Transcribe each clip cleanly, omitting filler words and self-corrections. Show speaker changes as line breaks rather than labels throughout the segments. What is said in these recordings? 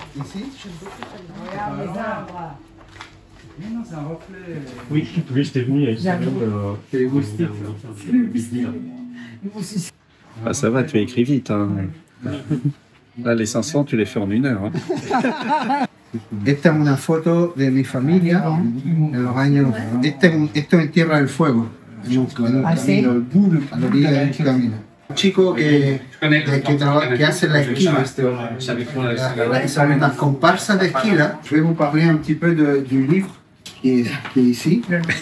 Ici,
regarde les arbres.
Non, c'est un reflet.
Oui, oui, j'étais venu avec
c'est les moustiques.
Ah, ça va, tu écris vite. Hein. Là, les 500, tu les fais en 1 heure. Hein.
Esta es una foto de mi familia en los años. Esto en Tierra del Fuego.
¿sí?
A la orilla del camino. Un chico que hace la esquila. Son unas comparsas de esquila. Je vais vous parler un petit peu du livre qui est ici.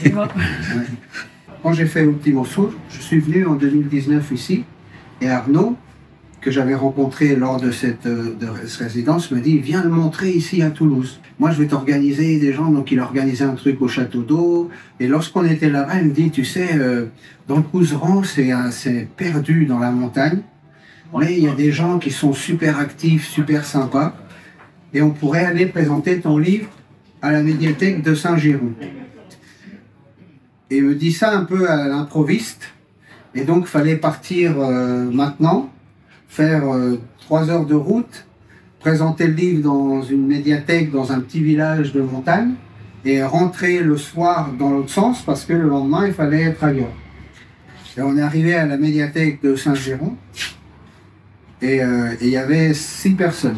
Quand j'ai fait Ultimo Sur, je suis venu en 2019 ici et Arnaud, que j'avais rencontré lors de cette résidence, me dit « Viens le montrer ici à Toulouse. Moi, je vais t'organiser des gens. » Donc, il a organisé un truc au Château d'Eau. Et lorsqu'on était là-bas, il me dit « Tu sais, dans le Couserans, c'est perdu dans la montagne. Mais il y a des gens qui sont super actifs, super sympas. Et on pourrait aller présenter ton livre à la médiathèque de Saint-Girons. » Et il me dit ça un peu à l'improviste. Et donc, il fallait partir maintenant, faire 3 heures de route, présenter le livre dans une médiathèque dans un petit village de montagne et rentrer le soir dans l'autre sens parce que le lendemain, il fallait être ailleurs. Et on est arrivé à la médiathèque de Saint-Girons et il y avait 6 personnes.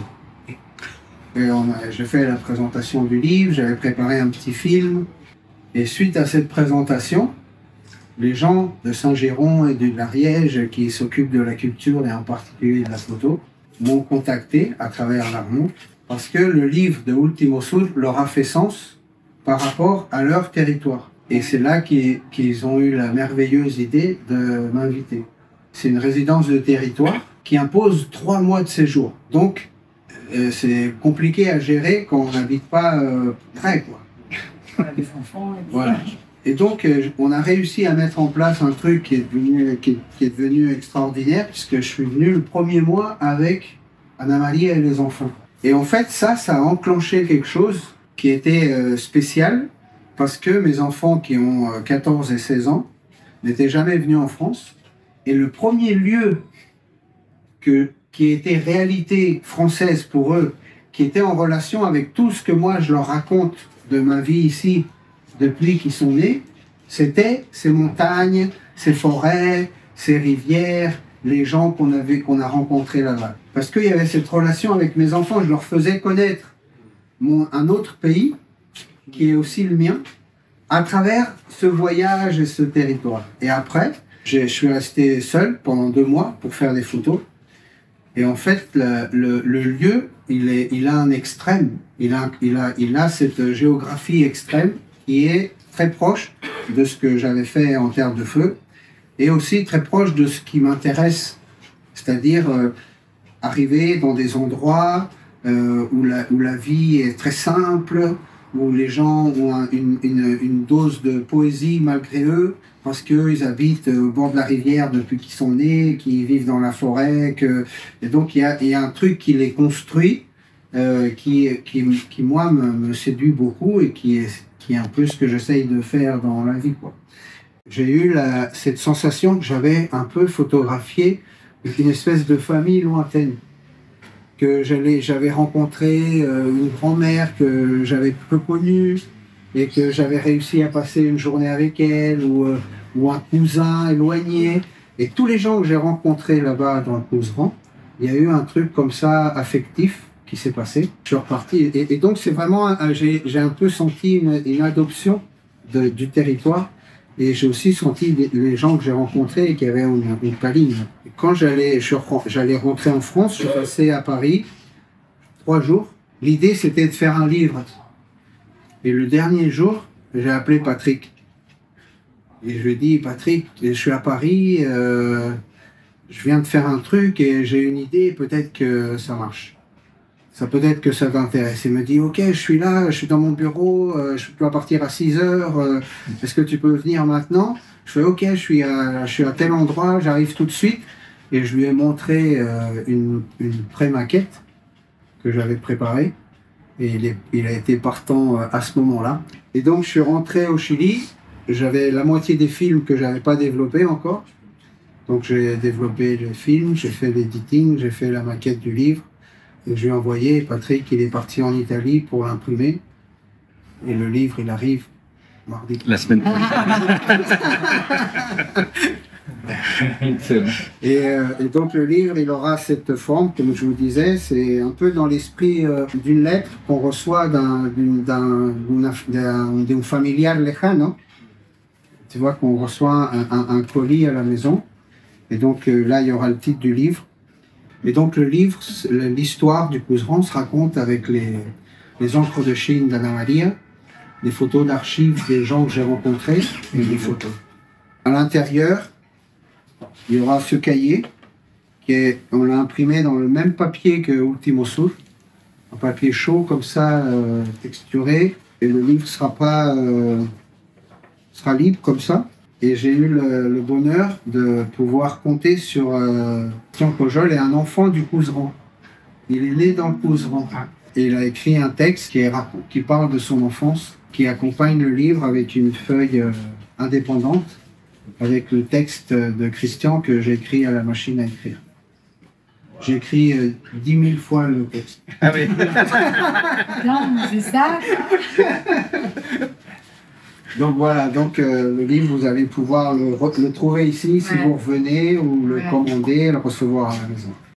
J'ai fait la présentation du livre, j'avais préparé un petit film. Et suite à cette présentation, les gens de Saint-Girons et de l'Ariège qui s'occupent de la culture et en particulier de la photo m'ont contacté à travers l'Arnaud parce que le livre de Ultimo Sur leur a fait sens par rapport à leur territoire. Et c'est là qu'ils ont eu la merveilleuse idée de m'inviter. C'est une résidence de territoire qui impose 3 mois de séjour. Donc, c'est compliqué à gérer quand on n'habite pas près, quoi. Voilà. Et donc, on a réussi à mettre en place un truc qui est devenu extraordinaire, puisque je suis venu le 1er mois avec Anna-Marie et les enfants. Et en fait, ça a enclenché quelque chose qui était spécial, parce que mes enfants qui ont 14 et 16 ans n'étaient jamais venus en France. Et le premier lieu qui était réalité française pour eux, qui était en relation avec tout ce que moi je leur raconte de ma vie ici, depuis qu'ils sont nés, c'était ces montagnes, ces forêts, ces rivières, les gens qu'on a rencontrés là-bas. Parce qu'il y avait cette relation avec mes enfants, je leur faisais connaître un autre pays, qui est aussi le mien, à travers ce voyage et ce territoire. Et après, je suis resté seul pendant 2 mois pour faire des photos. Et en fait, le lieu, il a un extrême, il a cette géographie extrême qui est très proche de ce que j'avais fait en Terre de Feu et aussi très proche de ce qui m'intéresse, c'est-à-dire arriver dans des endroits où la vie est très simple, où les gens ont une dose de poésie malgré eux, parce qu'ils habitent au bord de la rivière depuis qu'ils sont nés, qu'ils vivent dans la forêt, et donc il y a un truc qui les construit, qui moi me séduit beaucoup et qui est un peu ce que j'essaye de faire dans la vie, quoi. J'ai eu cette sensation que j'avais un peu photographié une espèce de famille lointaine, que j'avais rencontré une grand-mère que j'avais peu connue et que j'avais réussi à passer une journée avec elle, ou un cousin éloigné. Et tous les gens que j'ai rencontrés là-bas dans le Couserans, il y a eu un truc comme ça affectif qui s'est passé. Je suis reparti et donc c'est vraiment, j'ai un peu senti une adoption du territoire, et j'ai aussi senti les gens que j'ai rencontrés et qui avaient une paline. Et quand j'allais rentrer en France, je suis passé à Paris 3 jours. L'idée c'était de faire un livre. Et le dernier jour, j'ai appelé Patrick. Et je lui ai dit, Patrick, je suis à Paris, je viens de faire un truc et j'ai une idée, peut-être que ça marche. Peut-être que ça t'intéresse. Il me dit, ok, je suis là, je suis dans mon bureau, je dois partir à 6 heures, est-ce que tu peux venir maintenant? Je fais, ok, je suis à tel endroit, j'arrive tout de suite. Et je lui ai montré une pré-maquette que j'avais préparée. Et il a été partant à ce moment-là. Et donc je suis rentré au Chili, j'avais la moitié des films que je n'avais pas développés encore. Donc j'ai développé le film, j'ai fait l'editing, j'ai fait la maquette du livre. Et je lui ai envoyé, Patrick, il est parti en Italie pour l'imprimer. Et le livre, il arrive mardi.
La semaine prochaine.
Et donc le livre, il aura cette forme, comme je vous disais, c'est un peu dans l'esprit d'une lettre qu'on reçoit d'un familiar lejano. Tu vois qu'on reçoit un colis à la maison. Et donc là, il y aura le titre du livre. Et donc le livre, l'histoire du Couserans se raconte avec les encres de Chine d'Anna Maria, des photos d'archives des gens que j'ai rencontrés et des photos. À l'intérieur, il y aura ce cahier, on l'a imprimé dans le même papier que Ultimo Sur, un papier chaud comme ça, texturé, et le livre sera libre comme ça. Et j'ai eu le bonheur de pouvoir compter sur Christian Cojol est un enfant du Couserans. Il est né dans le Couserans. Et il a écrit un texte qui parle de son enfance, qui accompagne le livre avec une feuille indépendante, avec le texte de Christian que j'ai écrit à la machine à écrire. J'ai écrit 10 000 fois le texte.
Ah oui.
Non, c'est ça.
Donc voilà, le livre, vous allez pouvoir le trouver ici si vous revenez ou le commander, le recevoir à la maison.